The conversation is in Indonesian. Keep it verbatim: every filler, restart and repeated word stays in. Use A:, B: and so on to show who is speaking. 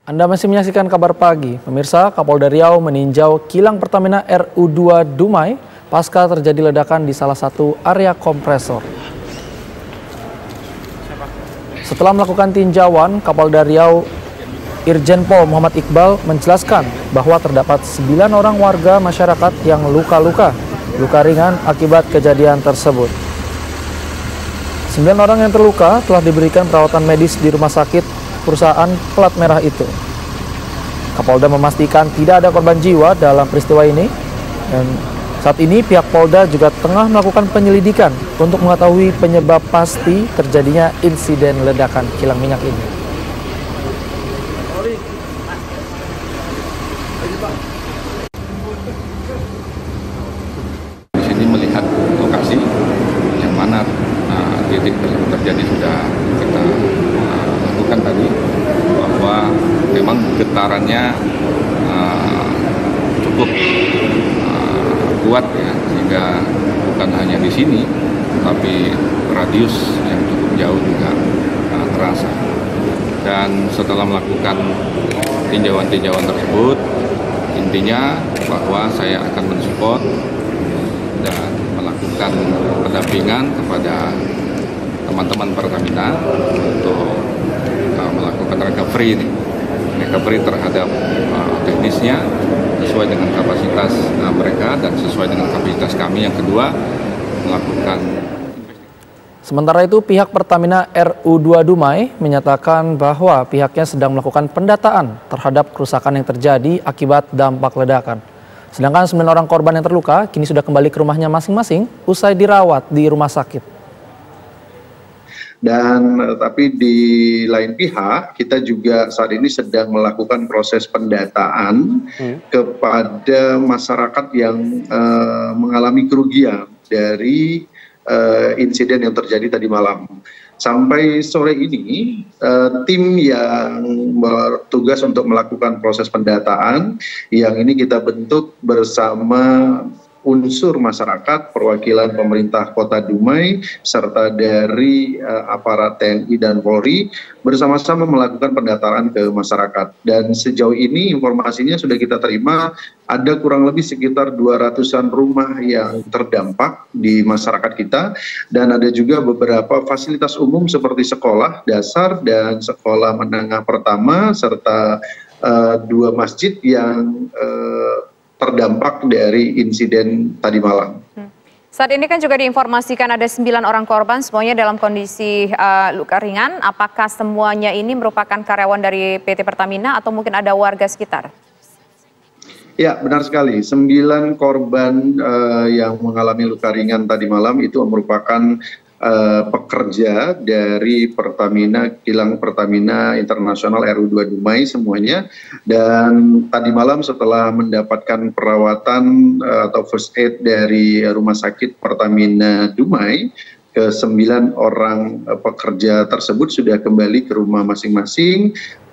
A: Anda masih menyaksikan Kabar Pagi. Pemirsa, Kapolda Riau meninjau kilang Pertamina R U dua Dumai pasca terjadi ledakan di salah satu area kompresor. Setelah melakukan tinjauan, Kapolda Riau Irjen Pol Muhammad Iqbal menjelaskan bahwa terdapat sembilan orang warga masyarakat yang luka-luka, luka ringan akibat kejadian tersebut. Sembilan orang yang terluka telah diberikan perawatan medis di rumah sakit perusahaan plat merah itu. Kapolda memastikan tidak ada korban jiwa dalam peristiwa ini, dan saat ini pihak Polda juga tengah melakukan penyelidikan untuk mengetahui penyebab pasti terjadinya insiden ledakan kilang minyak ini.
B: Di sini melihat lokasi yang mana uh, titik terjadi sudah kita uh, lakukan tadi, bahwa memang getarannya uh, cukup uh, kuat ya, sehingga bukan hanya di sini, tapi radius yang cukup jauh juga uh, terasa. Dan setelah melakukan tinjauan-tinjauan tersebut, intinya bahwa saya akan mensupport dan melakukan pendampingan kepada teman-teman Pertamina untuk uh, melakukan recovery ini. recovery terhadap uh, teknisnya sesuai dengan kapasitas uh, mereka dan sesuai dengan kapasitas kami. Yang kedua, melakukan.
A: Sementara itu, pihak Pertamina R U dua Dumai menyatakan bahwa pihaknya sedang melakukan pendataan terhadap kerusakan yang terjadi akibat dampak ledakan. Sedangkan sembilan orang korban yang terluka kini sudah kembali ke rumahnya masing-masing usai dirawat di rumah sakit.
C: Dan tapi di lain pihak kita juga saat ini sedang melakukan proses pendataan hmm. kepada masyarakat yang uh, mengalami kerugian dari uh, insiden yang terjadi tadi malam. Sampai sore ini uh, tim yang bertugas untuk melakukan proses pendataan yang ini kita bentuk bersama unsur masyarakat, perwakilan pemerintah Kota Dumai, serta dari uh, aparat T N I dan Polri bersama-sama melakukan pendataan ke masyarakat. Dan sejauh ini informasinya sudah kita terima, ada kurang lebih sekitar dua ratusan rumah yang terdampak di masyarakat kita, dan ada juga beberapa fasilitas umum seperti sekolah dasar dan sekolah menengah pertama, serta uh, dua masjid yang uh, terdampak dari insiden tadi malam. Hmm.
D: Saat ini kan juga diinformasikan ada sembilan orang korban, semuanya dalam kondisi uh, luka ringan. Apakah semuanya ini merupakan karyawan dari P T Pertamina atau mungkin ada warga sekitar?
C: Ya, benar sekali. Sembilan korban uh, yang mengalami luka ringan tadi malam itu merupakan Uh, pekerja dari Pertamina, kilang Pertamina Internasional R U dua Dumai semuanya. Dan tadi malam setelah mendapatkan perawatan uh, atau first aid dari Rumah Sakit Pertamina Dumai, ke sembilan orang uh, pekerja tersebut sudah kembali ke rumah masing-masing